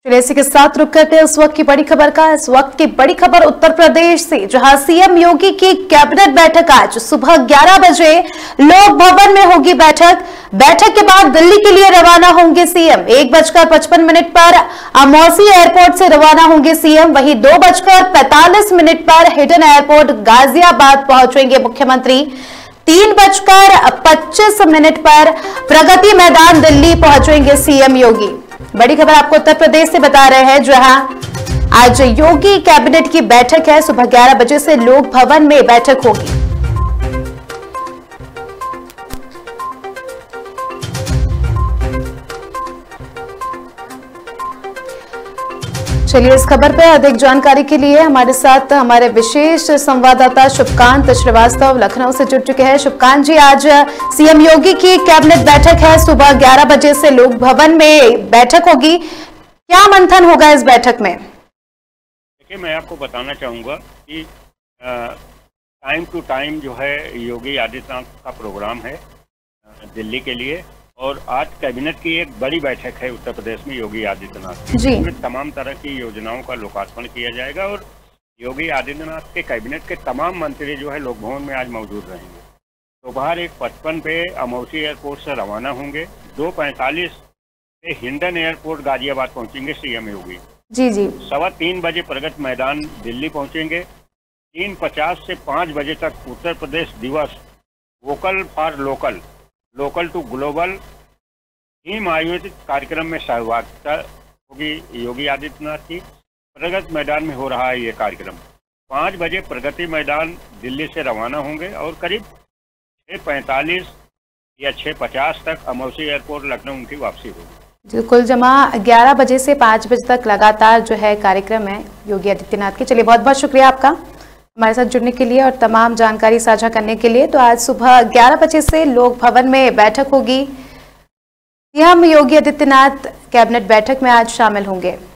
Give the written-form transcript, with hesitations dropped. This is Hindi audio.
इसी के साथ रुक करते हैं इस वक्त की बड़ी खबर का। इस वक्त की बड़ी खबर उत्तर प्रदेश से, जहां सीएम योगी की कैबिनेट बैठक आज सुबह 11 बजे लोक भवन में होगी बैठक। बैठक के बाद दिल्ली के लिए रवाना होंगे सीएम। 1:55 पर अमौसी एयरपोर्ट से रवाना होंगे सीएम। वहीं 2:45 पर हिडन एयरपोर्ट गाजियाबाद पहुंचेंगे मुख्यमंत्री। 3:25 पर प्रगति मैदान दिल्ली पहुंचेंगे सीएम योगी। बड़ी खबर आपको उत्तर प्रदेश से बता रहे हैं, जहां आज योगी कैबिनेट की बैठक है। सुबह 11 बजे से लोक भवन में बैठक होगी। चलिए, इस खबर पर अधिक जानकारी के लिए हमारे साथ हमारे विशेष संवाददाता शुभकांत श्रीवास्तव लखनऊ से जुड़ चुके हैं। शुभकांत जी, आज सीएम योगी की कैबिनेट बैठक है। सुबह 11 बजे से लोक भवन में बैठक होगी। क्या मंथन होगा इस बैठक में? देखिए, मैं आपको बताना चाहूंगा कि टाइम टू टाइम जो है योगी आदित्यनाथ का प्रोग्राम है दिल्ली के लिए, और आज कैबिनेट की एक बड़ी बैठक है उत्तर प्रदेश में योगी आदित्यनाथ की। तमाम तरह की योजनाओं का लोकार्पण किया जाएगा और योगी आदित्यनाथ के कैबिनेट के तमाम मंत्री जो है लोक भवन में आज मौजूद रहेंगे। दोपहर 1:55 पे अमौसी एयरपोर्ट से रवाना होंगे। 2:45 पे हिंडन एयरपोर्ट गाजियाबाद पहुंचेंगे सीएम योगी। जी। 3:15 बजे प्रगति मैदान दिल्ली पहुंचेंगे। 3:50 से 5 बजे तक उत्तर प्रदेश दिवस vocal for local, local to global theme आयोजित कार्यक्रम में सहभागिता होगी योगी आदित्यनाथ की। प्रगति मैदान में हो रहा है ये कार्यक्रम। 5 बजे प्रगति मैदान दिल्ली से रवाना होंगे और करीब 6:45 या 6:50 तक अमौसी एयरपोर्ट लखनऊ उनकी वापसी होगी। कुल जमा 11 बजे से 5 बजे तक लगातार जो है कार्यक्रम है योगी आदित्यनाथ के। चलिए, बहुत बहुत शुक्रिया आपका हमारे साथ जुड़ने के लिए और तमाम जानकारी साझा करने के लिए। तो आज सुबह 11 बजे से लोक भवन में बैठक होगी। सीएम योगी आदित्यनाथ कैबिनेट बैठक में आज शामिल होंगे।